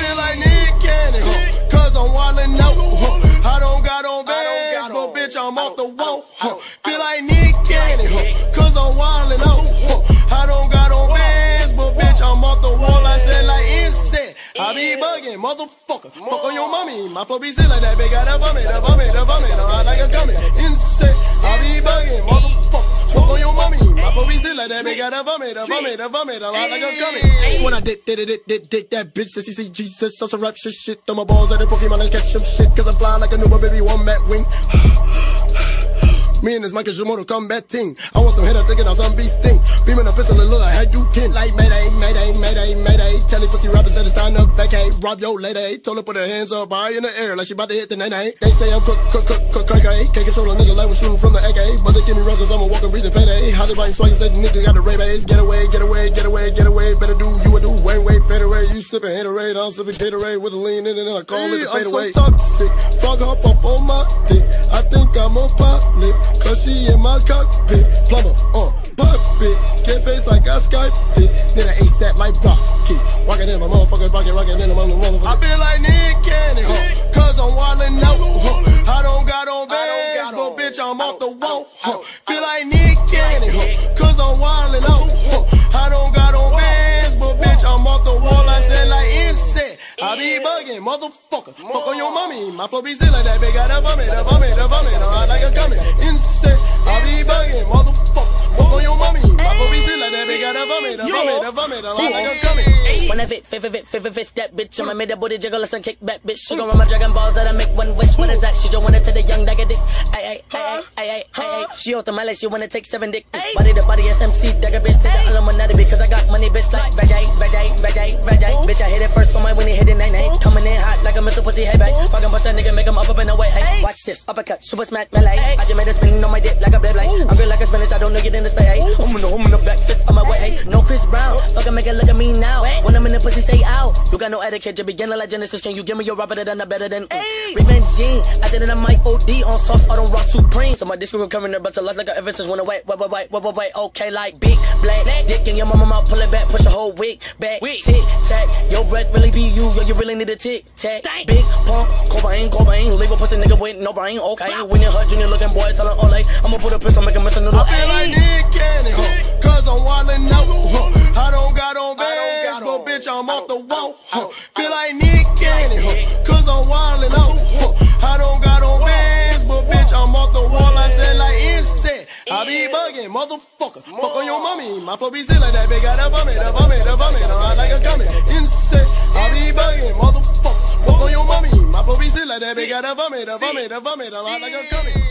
feel like Nick Cannon, cause I'm wildin' out. I don't got on bands, but bitch, I'm off the wall. Feel like Nick Cannon, cause I'm wildin' out. I don't got on bands, but bitch, I'm off the wall. I said like insect, I be bugging, motherfucker. Fuck on your mommy, my flow be sick like that. Big got a vomit, a vomit, a vomit. I like a gummy, insect, I be bugging, motherfucker. Fuck on your mommy, my flow be sick like that. Big got a vomit, a vomit, a vomit. I like a gummy. When I did that bitch, says he see Jesus, so some rap shit. Throw my balls at the Pokemon and catch some shit, cause I'm flying like a newborn baby, one mat wing. Me and this Mike is your Mortal Kombat team. I want some hitter thinking on some beast thing. Beaming a pistol and look like how you can. Like Mayday, Mayday, Mayday, Mayday. Tell these pussy rappers that it's time to vacate. Rob your lady. Told her put her hands up high in the air like she about to hit the nay-nay. They say I'm crazy. Can't control a nigga like we shooting from the AK. But they give me run cause I'm a walking breathing payday. How they buying swag said the nigga got the Ray-Bays. Get away, get away, get away, get away. Better do you a do. Way, Federate. You sipping Haterade. I'm sipping Gatorade with a lean in it and I call it a fade away. I'm so toxic. Frog hop up on my dick. I think I'm a pilot. Cause she in my cockpit, plumber, pop it, get face like I Skyped it, then I ate that like Rocky, rockin' in my motherfucking pocket, rockin' in my motherfucking. I feel like Nick Cannon, cause I'm wildin' out, I don't got on bands, but bitch I'm off the wall, feel like Nick Cannon, cause I'm wildin' out, I don't got on bands, but bitch I'm off the wall, I said like insect, I be bugging, motherfucker, fuck on your mommy, my flow be sick like that, big got a vomit, a vomit, a vomit, I like a gummy, insect. I be bugging, motherfucker. Fuck on your mommy. My flow be sick like that. Big got a vomit, a vomit, a vomit. I like a gummy. When I fit that bitch, I'ma make that booty jiggle, listen, kick back, bitch. She gon' run my Dragon Balls that I make one wish. When it's that, she don't wanna to the young dagger dick. Ay. She out the my she wanna take 7 dick. Body to body SMC, dagger bitch. Think the Illuminati because I got money, bitch. Like Vajay. Bitch, I hit it first for my when he hit it, nay. Coming in hot like a Mr. Pussy, hey, babe. Fucking bust that nigga, make him up in the way, hey. Watch this, uppercut, super smack, melee. I just made a spinning on my dick like a blade. I'm real like a spinach, I don't know get in this bay, hey. I'm in the back fist on my way, hey. No Chris Brown, fucking make it look at me now. When I'm in the pussy, say ow. You got no etiquette, you beginner like Genesis. Can you give me your rapper that done better than Revenge Gene? I did it on my OD on sauce, I don't rock Supreme. So my disc recovering there, but to life like a ever since when I wait. Okay, like big black dick in your mama mouth, pull it back, push a whole wig back. Tick tack, your breath really be you, yo, you really need a tic tac. Big pump, Cobain, leave a pussy nigga with no brain. Okay, when you hurt junior looking boy, tell him Ole, I'ma put a pistol, make a mess of noodle. I feel like Nick Cannon, cause I'm wildin' out. I don't got on bands, but bitch I'm off the wall. Feel like Nick Cannon, cause I'm wildin' out. I don't got on bands, but bitch I'm off the wall. I said like insect, I be bugging, motherfucker. Fuck on your mommy, my flow be sick like that. Big got a vomit, a vomit, a vomit. I like a gummy, insect, I be bugging, motherfucker. Fuck on your mommy, my flow be sick like that. Big got a vomit, a vomit, a vomit. I like a gummy.